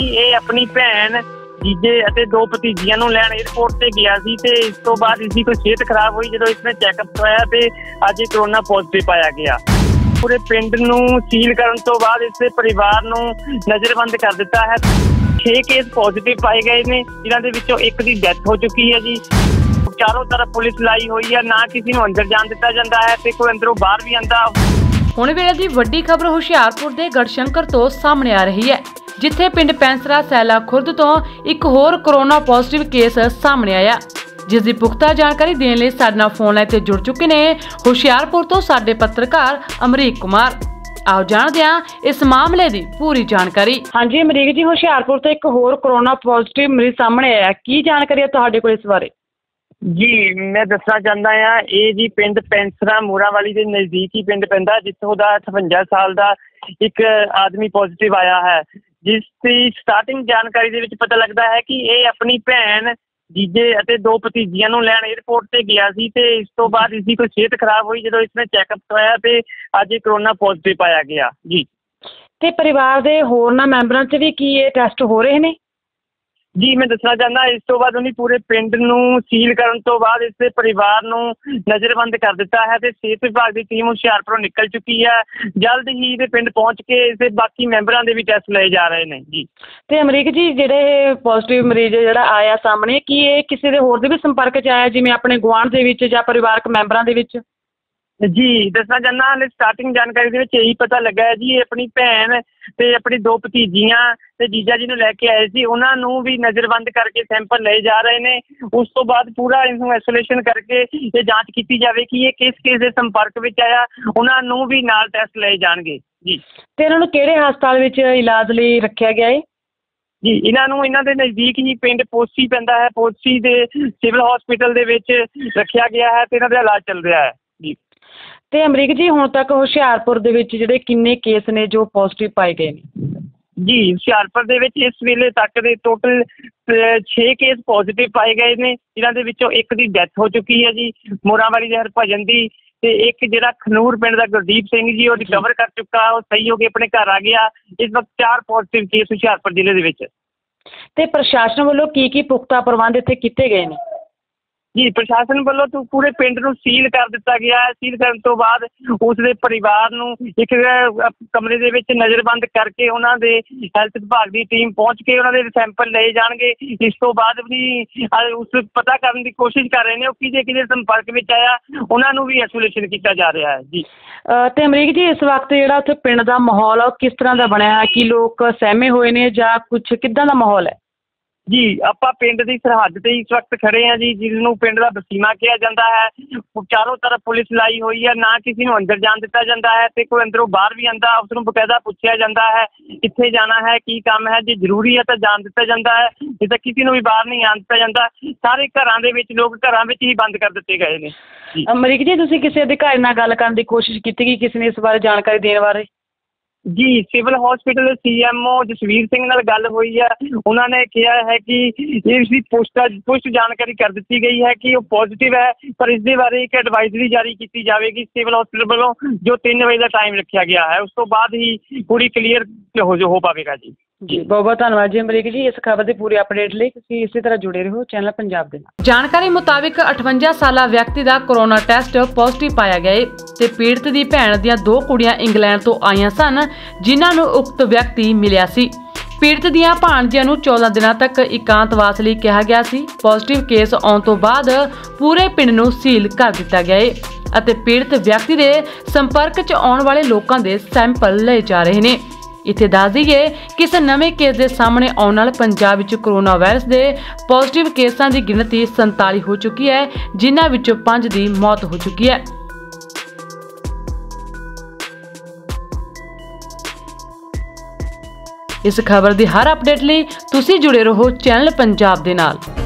कि ये अपनी भैन जीजे ਅਤੇ दो भतीजियां ਨੂੰ ਲੈਣ एयरपोर्ट ਤੇ ਗਿਆ ਸੀ ਤੇ ਇਸ ਤੋਂ ਬਾਅਦ ਇਸਦੀ ਕੋਈ ਸਿਹਤ ਖਰਾਬ ਹੋਈ। ਜਦੋਂ ਇਸਨੇ ਚੈੱਕਅਪ ਕਰਵਾਇਆ ਤੇ ਅੱਜ ਇਹ ਕੋਰੋਨਾ ਪੋਜ਼ਿਟਿਵ ਪਾਇਆ ਗਿਆ। ਪੂਰੇ ਪਿੰਡ ਨੂੰ ਸੀਲ ਕਰਨ ਤੋਂ ਬਾਅਦ ਇਸਦੇ ਪਰਿਵਾਰ ਨੂੰ ਨਜ਼ਰਬੰਦ ਕਰ ਦਿੱਤਾ ਹੈ। 6 ਕੇਸ ਪੋਜ਼ਿਟਿਵ ਪਾਏ ਗਏ ਨੇ, ਜਿਨ੍ਹਾਂ ਦੇ ਵਿੱਚੋਂ ਇੱਕ ਦੀ ਡੈਥ ਹੋ ਚੁੱਕੀ ਹੈ ਜੀ। ਚਾरों तरफ पुलिस लाई हुई है, ना किसी ਨੂੰ ਅੰਦਰ ਜਾਣ ਦਿੱਤਾ ਜਾਂਦਾ ਹੈ ਤੇ ਕੋਈ ਅੰਦਰੋਂ ਬਾਹਰ ਵੀ ਆਂਦਾ। ਹੁਣ ਵੇਲੇ ਦੀ ਵੱਡੀ ਖਬਰ ਹੁਸ਼ਿਆਰਪੁਰ ਦੇ ਗੜਸ਼ੰਕਰ ਤੋਂ ਸਾਹਮਣੇ ਆ ਰਹੀ ਹੈ, ਜਿੱਥੇ ਪਿੰਡ ਪੈਂਸਰਾ ਸੈਲਾ ਖੁਰਦ ਤੋਂ ਇੱਕ ਹੋਰ ਕੋਰੋਨਾ ਪੋਜ਼ਿਟਿਵ ਕੇਸ ਸਾਹਮਣੇ ਆਇਆ, ਜਿਸ ਦੀ ਪੁਖਤਾ ਜਾਣਕਾਰੀ ਦੇਣ ਲਈ ਸਾਡੇ ਨਾਲ ਫੋਨ ਲਾਈਨ ਤੇ ਜੁੜ ਚੁੱਕੇ ਨੇ ਹੁਸ਼ਿਆਰਪੁਰ ਤੋਂ ਸਾਡੇ ਪੱਤਰਕਾਰ ਅਮਰੀਕ ਕੁਮਾਰ। आओ जानते हैं इस मामले की पूरी जानकारी। हाँ जी अमरीक जी, हुशियारपुर तो एक होर कोरोना पॉजिटिव मरीज सामने आया, की जानकारी है तुहाडे कोल इस बारे? जी मैं दसना चाहता हाँ, ये जी पिंड पैंसरा मूरावाली के नज़दीक ही पिंड पैंदा, जिथों का 58 साल का एक आदमी पॉजिटिव आया है, जिसकी स्टार्टिंग जानकारी दे विच पता लगता है कि ये अपनी भैन जीजे ਅਤੇ दो ਭਤੀਜੀਆਂ ਨੂੰ ਲੈਣ 에ਅਰਪੋਰਟ ਤੇ ਗਿਆ ਸੀ ਤੇ ਇਸ ਤੋਂ ਬਾਅਦ ਇਸਦੀ ਕੋਈ ਸਿਹਤ ਖਰਾਬ ਹੋਈ। ਜਦੋਂ ਇਸਨੇ ਚੈੱਕਅਪ ਕਰਵਾਇਆ ਤੇ ਅੱਜ ਇਹ ਕੋਰੋਨਾ ਪੋਜ਼ਿਟਿਵ ਪਾਇਆ ਗਿਆ ਜੀ। ਤੇ ਪਰਿਵਾਰ ਦੇ ਹੋਰਨਾਂ ਮੈਂਬਰਾਂ 'ਚ ਵੀ ਕੀ ਇਹ ਟੈਸਟ ਹੋ ਰਹੇ ਨੇ? जी मैं दसना चाहता, इस तो बाद उन्हें पूरे पिंड नूं सील करन तो बाद इसके परिवार नूं नज़रबंद कर दिता है ते सेहत विभाग की टीम हुशियारपुरों निकल चुकी है। जल्द ही ये पिंड पहुँच के इसके बाकी मैंबरां दे भी टैस्ट लए जा रहे हैं जी। ते अमरीक जी, जिहड़े पॉजिटिव मरीज जिहड़ा आया सामने, की ये किसी दे होर दे भी संपर्क च आया, जिवें अपने गुआंढ दे विच जां परिवारक मैंबरां दे विच? जी दसना चाहना, हाले स्टार्टिंग जानकारी दे विच यही पता लगा है जी, अपनी भैन ते अपनी दो भतीजियां ते जीजा जी नूं लैके आए सी, उन्हां नूं भी नज़रबंद करके सैंपल लए जा रहे ने। उस तो बाद पूरा इनू आइसोलेशन करके ये जांच की जाए कि ये किस दे संपर्क विच आया, उन्हां नूं भी नाल टैस्ट लए जाणगे जी। ते इन्हां नूं किहड़े हस्पताल विच इलाज लई रखिया गया है? जी इन्हों दे नज़दीक ही पिंड पोसी पैंदा है, पोसी दे सिविल हॉस्पिटल दे विच रखिया गया है ते इन्हां दा इलाज चल रहा है जी। ਤੇ ਅਮਰੀਕ ਜੀ, ਹੁਣ ਤੱਕ ਹੁਸ਼ਿਆਰਪੁਰ ਦੇ ਵਿੱਚ ਜਿਹੜੇ ਕਿੰਨੇ ਕੇਸ ਨੇ ਜੋ ਪੋਜ਼ਿਟਿਵ ਪਾਏ ਗਏ ਨੇ? जी ਹੁਸ਼ਿਆਰਪੁਰ ਦੇ ਵਿੱਚ ਇਸ ਵੇਲੇ ਤੱਕ ਦੇ ਟੋਟਲ 6 ਕੇਸ ਪੋਜ਼ਿਟਿਵ ਪਾਏ ਗਏ ਨੇ, ਜਿਨ੍ਹਾਂ ਦੇ ਵਿੱਚੋਂ ਇੱਕ ਦੀ ਡੈਥ ਹੋ ਚੁੱਕੀ ਹੈ ਜੀ, ਮੋਰਾਵਾਲੀ ਦੇ ਹਰਭਜਨ ਦੀ, ਤੇ ਇੱਕ ਜਿਹੜਾ ਖਨੂਰ ਪਿੰਡ ਦਾ ਗੁਰਦੀਪ ਸਿੰਘ ਜੀ ਉਹ ਰਿਕਵਰ ਕਰ ਚੁੱਕਾ, ਉਹ ਸਹੀ ਹੋ ਕੇ ਆਪਣੇ ਘਰ ਆ ਗਿਆ। ਇਸ ਵਕਤ 4 ਪੋਜ਼ਿਟਿਵ ਕੇਸ ਹੁਸ਼ਿਆਰਪੁਰ ਜ਼ਿਲ੍ਹੇ ਦੇ ਵਿੱਚ। ਤੇ ਪ੍ਰਸ਼ਾਸਨ ਵੱਲੋਂ ਕੀ ਪੁਖਤਾ ਪ੍ਰਬੰਧ ਇੱਥੇ ਕੀਤੇ ਗਏ ਨੇ? जी प्रशासन वालों तो पूरे पिंड नूं सील कर दिता गया है। सील करने तो बाद उसके परिवार नूं एक कमरे दे विच नज़रबंद करके उन्हां दे हैल्थ विभाग की टीम पहुँच के उन्हां दे सैंपल लए जाणगे। इस तो बाद भी उस पता करने की कोशिश कर रहे हैं कि किहदे संपर्क विच आया, उन्हां नूं भी आइसोलेशन किया जा रहा है जी। ते अमरीक जी, इस वक्त जिहड़ा उत्थे पिंड दा माहौल है किस तरह का बनया है, कि लोग सहमे हुए ने जां कुछ किदां दा माहौल है? जी ਆਪਾਂ ਪਿੰਡ ਦੀ ਸਰਹੱਦ ਤੇ ਇਸ ਵਕਤ ਖੜੇ ਹਾਂ ਜੀ, ਜਿਹਨੂੰ ਪਿੰਡ ਦਾ ਬਸੀਮਾ ਕਿਹਾ ਜਾਂਦਾ ਹੈ। ਚਾਰੋਂ ਤਰਫ ਪੁਲਿਸ ਲਾਈ ਹੋਈ ਹੈ, ਨਾ ਕਿਸੇ ਨੂੰ ਅੰਦਰ ਜਾਣ ਦਿੱਤਾ ਜਾਂਦਾ ਹੈ ਤੇ ਕੋਈ ਅੰਦਰੋਂ ਬਾਹਰ ਵੀ ਆਂਦਾ, ਉਸ ਨੂੰ ਬਕਾਇਦਾ ਪੁੱਛਿਆ ਜਾਂਦਾ ਹੈ ਕਿੱਥੇ ਜਾਣਾ ਹੈ, ਕੀ ਕੰਮ ਹੈ, ਜੇ ਜ਼ਰੂਰੀ ਹੈ ਤਾਂ ਜਾਣ ਦਿੱਤਾ ਜਾਂਦਾ ਹੈ, ਜੇ ਤਾਂ ਕਿਸੇ ਨੂੰ ਵੀ ਬਾਹਰ ਨਹੀਂ ਆਉਣ ਦਿੱਤਾ ਜਾਂਦਾ। ਸਾਰੇ ਘਰਾਂ ਦੇ ਵਿੱਚ ਲੋਕ ਘਰਾਂ ਵਿੱਚ ਹੀ ਬੰਦ ਕਰ ਦਿੱਤੇ ਗਏ ਨੇ। ਅਮਰੀਕ ਜੀ, ਤੁਸੀਂ ਕਿਸੇ ਅਧਿਕਾਰੀ ਨਾਲ ਗੱਲ ਕਰਨ ਦੀ ਕੋਸ਼ਿਸ਼ ਕੀਤੀ ਕਿ ਕਿਸੇ ਨੇ ਇਸ ਬਾਰੇ ਜਾਣਕਾਰੀ ਦੇਣ ਬਾਰੇ? जी civil hospital CMO Jasvir Singh नाल गल हुई है, उन्होंने कहा है कि इसकी पुष्ट जानकारी कर दी गई है कि वो पॉजिटिव है, पर इस बारे एक एडवाइजरी जारी की जाएगी सिविल हॉस्पिटल वालों, जो 3 बजे का टाइम रखा गया है। उस तो बाद ही पूरी क्लीयर हो पाएगा जी। जी बहुत बहुत धन्यवाद जी अमरीक जी, इस खबर की पूरी अपडेट ਲਈ ਤੁਸੀਂ ਇਸੇ ਤਰ੍ਹਾਂ ਜੁੜੇ ਰਹੋ ਚੈਨਲ ਪੰਜਾਬ ਦੇ ਨਾਲ। ਜਾਣਕਾਰੀ ਮੁਤਾਬਿਕ 58 ਸਾਲਾ ਵਿਅਕਤੀ ਦਾ ਕੋਰੋਨਾ ਟੈਸਟ ਪੋਜ਼ਿਟਿਵ ਪਾਇਆ ਗਿਆ ਹੈ ਤੇ ਪੀੜਤ ਦੀ ਭੈਣ ਦੀਆਂ 2 ਕੁੜੀਆਂ ਇੰਗਲੈਂਡ ਤੋਂ ਆਈਆਂ ਸਨ, ਜਿਨ੍ਹਾਂ ਨੂੰ ਉਕਤ ਵਿਅਕਤੀ ਮਿਲਿਆ ਸੀ। ਪੀੜਤ ਦੀਆਂ ਭਾਣਜੀਆਂ ਨੂੰ 14 ਦਿਨਾਂ ਤੱਕ ਇਕਾਂਤਵਾਸ ਲਈ ਕਿਹਾ ਗਿਆ ਸੀ। ਪੋਜ਼ਿਟਿਵ ਕੇਸ ਆਉਣ ਤੋਂ ਬਾਅਦ ਪੂਰੇ ਪਿੰਡ ਨੂੰ ਸੀਲ ਕਰ ਦਿੱਤਾ ਗਿਆ ਹੈ ਅਤੇ ਪੀੜਤ ਵਿਅਕਤੀ ਦੇ ਸੰਪਰਕ 'ਚ ਆਉਣ ਵਾਲੇ ਲੋਕਾਂ ਦੇ ਸੈਂਪਲ ਲਏ ਜਾ ਰਹੇ ਨੇ। ਇੱਥੇ ਦੱਸ ਦਈਏ ਕਿ ਇਸ ਨਵੇਂ ਕੇਸ ਦੇ ਸਾਹਮਣੇ ਆਉਣ ਨਾਲ ਪੰਜਾਬ ਵਿੱਚ ਕੋਰੋਨਾ ਵਾਇਰਸ ਦੇ ਪੋਜ਼ਿਟਿਵ ਕੇਸਾਂ ਦੀ ਗਿਣਤੀ 47 ਹੋ ਚੁੱਕੀ ਹੈ, ਜਿਨ੍ਹਾਂ ਵਿੱਚੋਂ 5 ਦੀ ਮੌਤ ਹੋ ਚੁੱਕੀ ਹੈ। ਇਸ ਖਬਰ ਦੀ ਹਰ ਅਪਡੇਟ ਲਈ ਤੁਸੀਂ ਜੁੜੇ ਰਹੋ ਚੈਨਲ ਪੰਜਾਬ ਦੇ ਨਾਲ।